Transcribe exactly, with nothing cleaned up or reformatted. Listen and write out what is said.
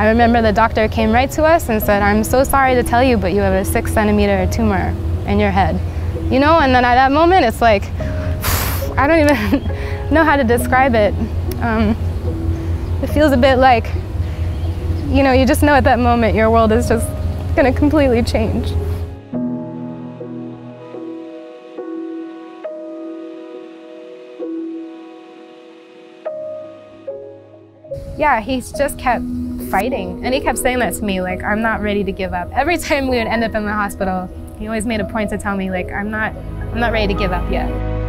I remember the doctor came right to us and said, "I'm so sorry to tell you, but you have a six centimeter tumor in your head." You know, and then at that moment, it's like, I don't even know how to describe it. Um, it feels a bit like, you know, you just know at that moment your world is just gonna completely change. Yeah, he's just kept fighting. And he kept saying that to me, like, I'm not ready to give up. Every time we would end up in the hospital, he always made a point to tell me, like, I'm not, I'm not ready to give up yet.